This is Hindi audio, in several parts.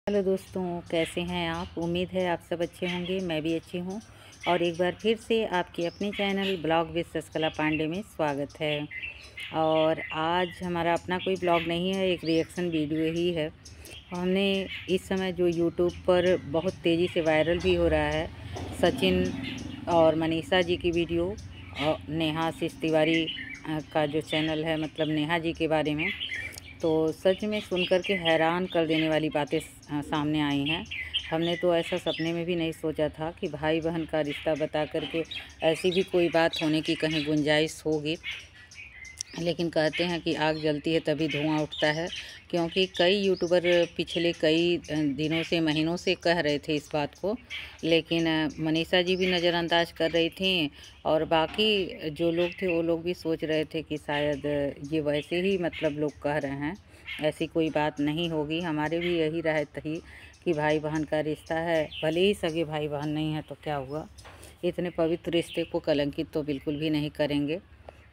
हेलो दोस्तों, कैसे हैं आप। उम्मीद है आप सब अच्छे होंगे। मैं भी अच्छी हूँ और एक बार फिर से आपके अपने channel blog with Shashkala Pandey में स्वागत है। और आज हमारा अपना कोई ब्लॉग नहीं है, एक रिएक्शन वीडियो ही है। हमने इस समय जो यूट्यूब पर बहुत तेज़ी से वायरल भी हो रहा है, सचिन और मनीषा जी की वीडियो और नेहा आशीष तिवारी का जो चैनल है, मतलब नेहा जी के बारे में, तो सच में सुनकर के हैरान कर देने वाली बातें सामने आई हैं। हमने तो ऐसा सपने में भी नहीं सोचा था कि भाई बहन का रिश्ता बता करके ऐसी भी कोई बात होने की कहीं गुंजाइश होगी। लेकिन कहते हैं कि आग जलती है तभी धुआं उठता है, क्योंकि कई यूट्यूबर पिछले कई दिनों से महीनों से कह रहे थे इस बात को, लेकिन मनीषा जी भी नज़रअंदाज कर रही थी और बाकी जो लोग थे वो लोग भी सोच रहे थे कि शायद ये वैसे ही मतलब लोग कह रहे हैं, ऐसी कोई बात नहीं होगी। हमारे भी यही राय थी कि भाई बहन का रिश्ता है, भले ही सगे भाई बहन नहीं है तो क्या हुआ, इतने पवित्र रिश्ते को कलंकित तो बिल्कुल भी नहीं करेंगे।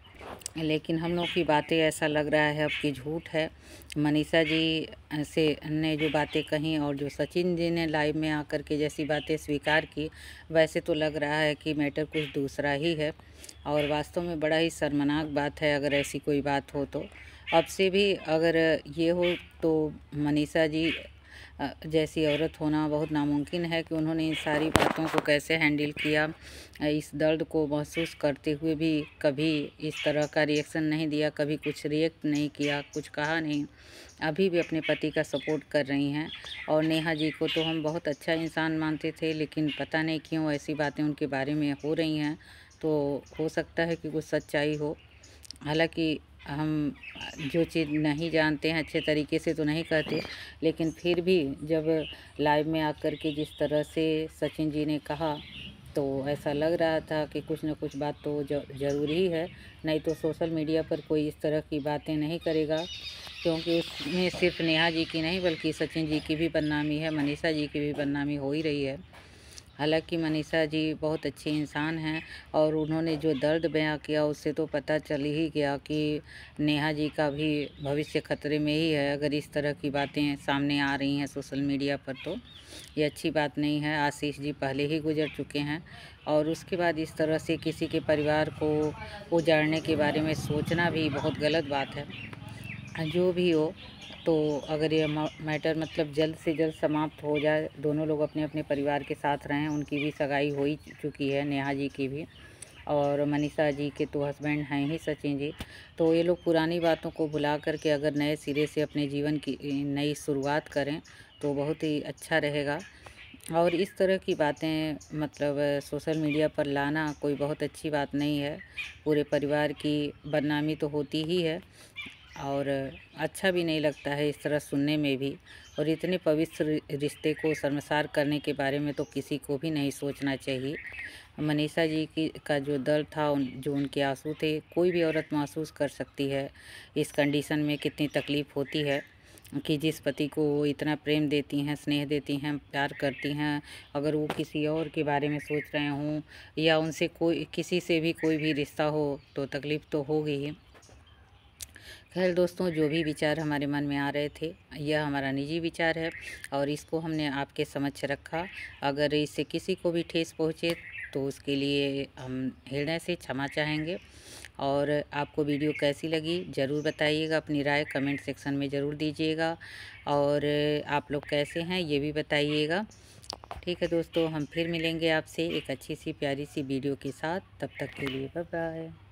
लेकिन हम लोग की बातें ऐसा लग रहा है अब कि झूठ है। मनीषा जी से ने जो बातें कहीं और जो सचिन जी ने लाइव में आकर के जैसी बातें स्वीकार की, वैसे तो लग रहा है कि मैटर कुछ दूसरा ही है। और वास्तव में बड़ा ही शर्मनाक बात है अगर ऐसी कोई बात हो तो। अब से भी अगर ये हो तो मनीषा जी जैसी औरत होना बहुत नामुमकिन है कि उन्होंने इन सारी बातों को कैसे हैंडल किया। इस दर्द को महसूस करते हुए भी कभी इस तरह का रिएक्शन नहीं दिया, कभी कुछ रिएक्ट नहीं किया, कुछ कहा नहीं। अभी भी अपने पति का सपोर्ट कर रही हैं। और नेहा जी को तो हम बहुत अच्छा इंसान मानते थे, लेकिन पता नहीं क्यों ऐसी बातें उनके बारे में हो रही हैं। तो हो सकता है कि कुछ सच्चाई हो। हालांकि हम जो चीज़ नहीं जानते हैं अच्छे तरीके से तो नहीं कहते, लेकिन फिर भी जब लाइव में आकर के जिस तरह से सचिन जी ने कहा, तो ऐसा लग रहा था कि कुछ न कुछ बात तो ज़रूरी है। नहीं तो सोशल मीडिया पर कोई इस तरह की बातें नहीं करेगा, क्योंकि उसमें सिर्फ नेहा जी की नहीं बल्कि सचिन जी की भी बदनामी है, मनीषा जी की भी बदनामी हो ही रही है। हालांकि मनीषा जी बहुत अच्छे इंसान हैं और उन्होंने जो दर्द बयां किया उससे तो पता चल ही गया कि नेहा जी का भी भविष्य खतरे में ही है। अगर इस तरह की बातें सामने आ रही हैं सोशल मीडिया पर तो ये अच्छी बात नहीं है। आशीष जी पहले ही गुजर चुके हैं और उसके बाद इस तरह से किसी के परिवार को उजाड़ने के बारे में सोचना भी बहुत गलत बात है। जो भी हो, तो अगर ये मैटर मतलब जल्द से जल्द समाप्त हो जाए, दोनों लोग अपने अपने परिवार के साथ रहें। उनकी भी सगाई हो ही चुकी है, नेहा जी की भी, और मनीषा जी के तो हस्बैंड हैं ही सचिन जी। तो ये लोग पुरानी बातों को भुला करके अगर नए सिरे से अपने जीवन की नई शुरुआत करें तो बहुत ही अच्छा रहेगा। और इस तरह की बातें मतलब सोशल मीडिया पर लाना कोई बहुत अच्छी बात नहीं है। पूरे परिवार की बदनामी तो होती ही है और अच्छा भी नहीं लगता है इस तरह सुनने में भी। और इतने पवित्र रिश्ते को शर्मसार करने के बारे में तो किसी को भी नहीं सोचना चाहिए। मनीषा जी की का जो दर्द था, जो उनके आंसू थे, कोई भी औरत महसूस कर सकती है इस कंडीशन में कितनी तकलीफ़ होती है कि जिस पति को वो इतना प्रेम देती हैं, स्नेह देती हैं, प्यार करती हैं, अगर वो किसी और के बारे में सोच रहे हों या उनसे कोई किसी से भी कोई भी रिश्ता हो तो तकलीफ़ तो होगी ही। खैर दोस्तों, जो भी विचार हमारे मन में आ रहे थे, यह हमारा निजी विचार है और इसको हमने आपके समक्ष रखा। अगर इससे किसी को भी ठेस पहुँचे तो उसके लिए हम हृदय से क्षमा चाहेंगे। और आपको वीडियो कैसी लगी ज़रूर बताइएगा, अपनी राय कमेंट सेक्शन में ज़रूर दीजिएगा। और आप लोग कैसे हैं ये भी बताइएगा। ठीक है दोस्तों, हम फिर मिलेंगे आपसे एक अच्छी सी प्यारी सी वीडियो के साथ। तब तक के लिए बाय बाय।